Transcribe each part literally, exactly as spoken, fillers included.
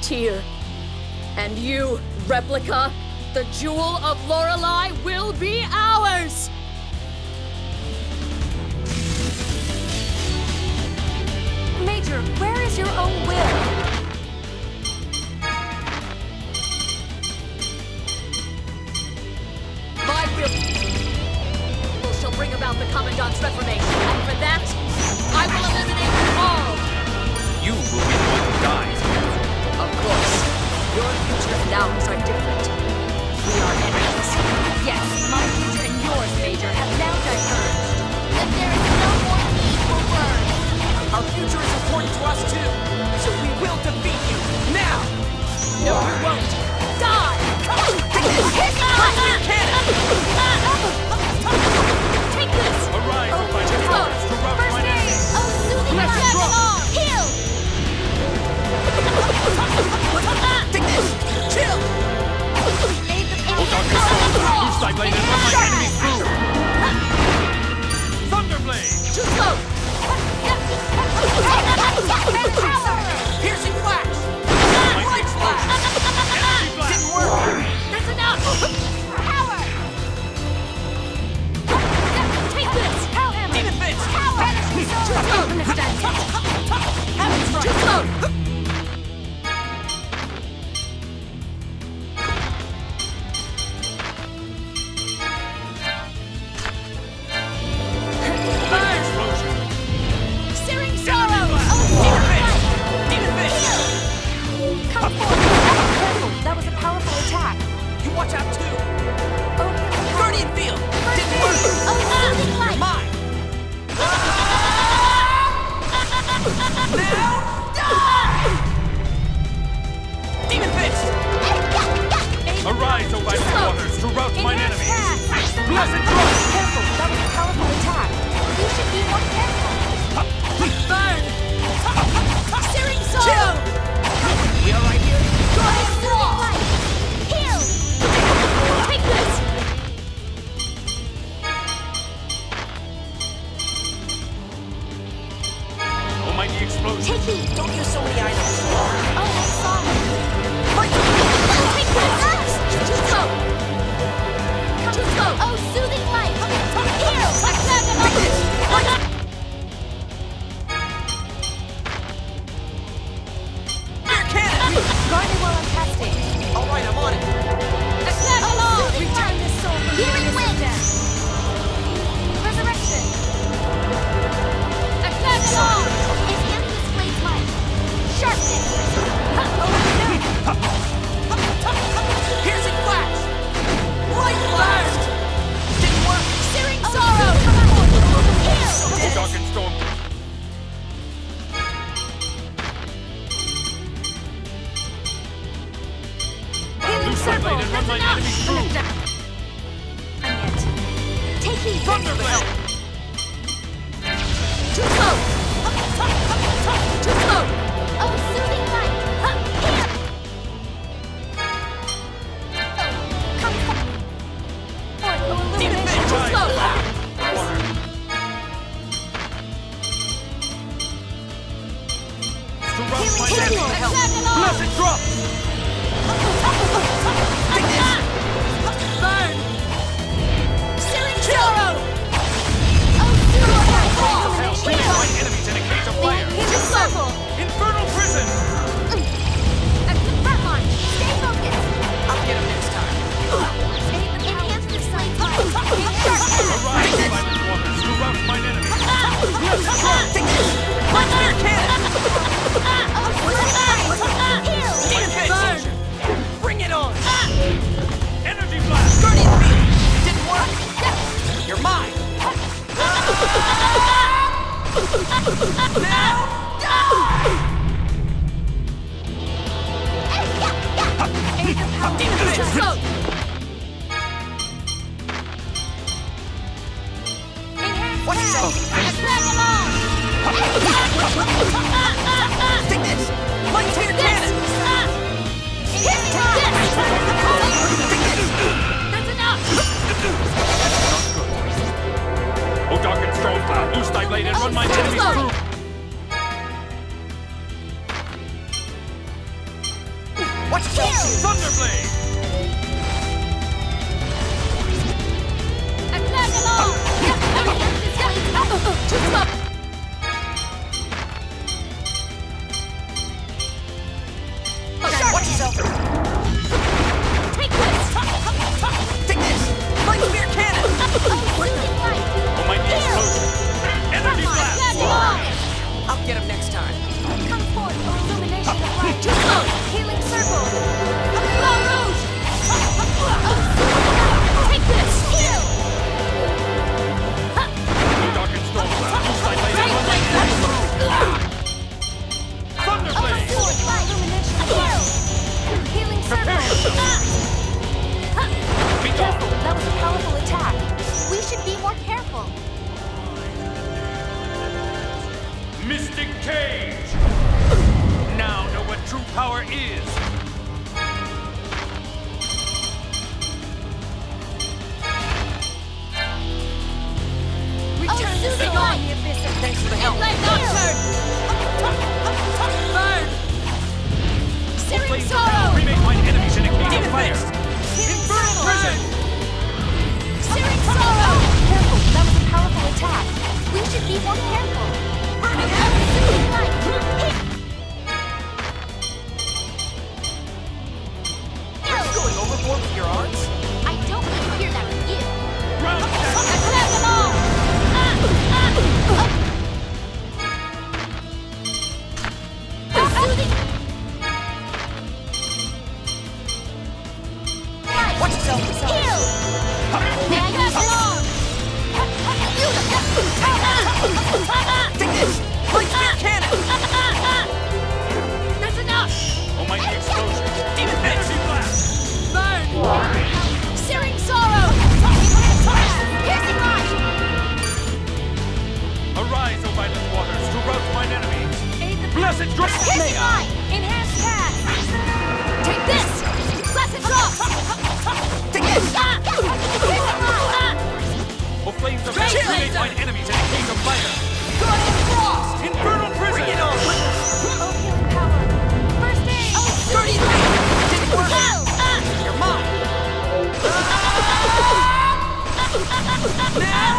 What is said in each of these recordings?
here. And you, Replica, the Jewel of Lorelei will be ours! Major, where is your own will? My will shall bring about the Commandant's reformation, and for that, I will eliminate you all! You will be the one who dies. Of course. Your future and ours are different. We are enemies. Yes, my future and yours, Major, have now diverged. Then there is no more need for words. Our future is important to us too, so we will defeat you, now! No, you won't! Die! Take this! Arise, Oh, O my just general, go. to rout First mine aid. enemies. Oh, soothing Bless effect. you. Heal. Take this! Chill! Made the O Doctor Stone, loose thy blade and run my enemies through! Thunderblade! Too slow! Piercing flash! Light flash! Energy blast! Didn't work! That's enough! Power. Take this! Demon fist! Too slow! Heaven strike! Too slow! Fire explosion! Searing sorrow! Demon fist! Demon fist! Come forward! Careful, that was a powerful attack. You watch out too! Oh, here, Guardian field! Didn't work! Oh, soothing light. Mine! Now! Demon fist! Arise, O violent waters, to rout mine Enhanced enemies! pass. Blessed drop! Careful, that was a powerful attack. You should be more careful. Burn! Searing Chill! sorrow! We are right here. Oh, soothing light. Heal. Take this! Almighty explosion! Take heed. Don't use so many items. Oh, I saw him. Take this! Too slow! Too slow! Oh, soothing light. Heal. Take this! Air cannon! Guard me while I'm casting. All right, I'm on it. Attack along! Return this soul from Healing glorious wind. death. Resurrection. Attack along! Enhance this blade's light. Sharpness. Piercing flash! Light blast! Didn't work! Searing sorrow! O Dark and Storm! Loose thy blade and run mine enemies through! Take heed. Thunderblade! Too slow! Too slow! Oh, soothing light. Here. Come forward. Oh, Demon illumination. fist! Too slow! Water! To rout mine Healing enemies! field. Attack along! Blessed drop! Burn! Searing sorrow! Oh, soothing light. Hell, bring mine enemies in a cage of fire! Too slow! Infernal prison! At the front line! Stay focused. I'll get him next time. Enhance this blade's light. Sharpness. Arise, O violent waters, to rout mine enemies! Take this! Light spear cannon! Oh, soothing light. Heal. Demon fist! Bring it on! Energy blast! Guardian field! Didn't work! You're mine! Now! Demon Too fist! slow! Watch yourself! Attack along! Take this! Light spear cannon! Hit this! Take this! That's enough! O Dark and Storm Cloud, loose thy blade and run mine enemies slow. through! Watch yourself! Thunderblade! Attack along! Watch yourself! Take this! Take this! Light spear cannon! Almighty explosion! Energy blast! I'll get him next time. Come forth, O illumination of light. Healing circle. Ball Rouge! Take this! Heal! Blue Dark and Storm Cloud! Loose thy blade and run like Thunderblade! Forth, O illumination of light. Healing Prepare circle. yourself! Be gone! Careful, that was a powerful attack. We should be more careful. Mystic Cage! Now know what true power is! Return Oh, this Susan, thing on! light. Thanks for the help. Let Nocturne! Burn! Searing Flames of Sorrow! hell remake mine enemies in a cage of Demon fire! fist! Infernal prison! Searing Sorrow! Careful, that was a powerful attack. We should be more careful. Burning Oh, hell! Susan, light. Are you going overboard with your arms? I don't need to hear that with you. Ground attack! Attack them all! Soothing. Watch yourself! Heal! May I use this? Take this! Light spear cannon! That's enough! Almighty explosion! Demon fist! Energy blast! Searing Sorrow! Piercing rod! Arise, O violent waters, to rout mine enemies! Aid the Blessed drop! Piercing rod! enhanced path. Take this! Blessed Drop! Take this! Piercing rod! O flames of hell Great remake laser! mine enemies in a cage of fire! Guardian Frost! Infernal prison! Bring it on! Oh, healing power. First aid. Dirty blade! Didn't work! You're mine! Now!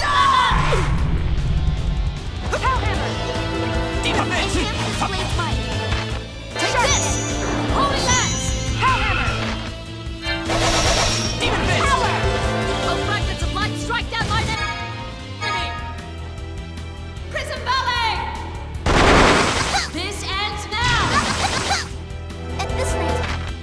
Power hammer. Demon fist! Enhance blade's might. Take this! Holy Lance! Power hammer. Demon fist! Power! Oh, fragments of light strike down mine enemy! Prism Ballet! This ends now! At this rate,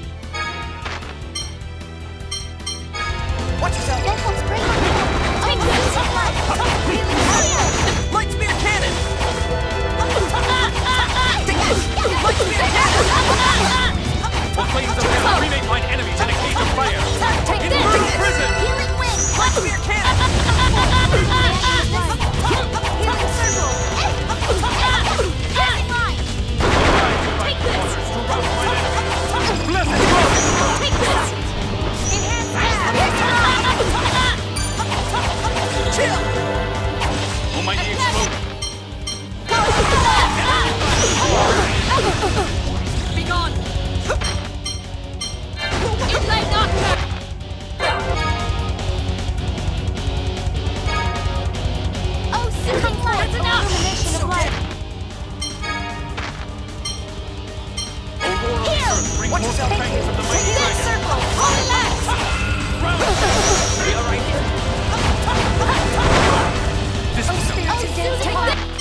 Watch yourself! that helps break our Take this! Healing fire! Light spear cannon! Take this! Light spear cannon! O flames of hell remake mine enemies in a cage of fire! Take Infernal this! prison! Healing wind! Light spear cannon! Healing circle. Piercing line! Arise, O violent waters, to rout mine enemies! Blessed drop! Take this! Enhanced path. Chill! Almighty explosion! Be gone! Inlay Nocturne! Oh, soothing light! That's enough! Illumination of light. Overworld Heal! earth, bring Watch forth yourself. the fangs of the mighty This dragon! circle! Holy Lance! Ground attack! Are you alright here? This Oh, is spirit Oh, to dance soothing upon. light!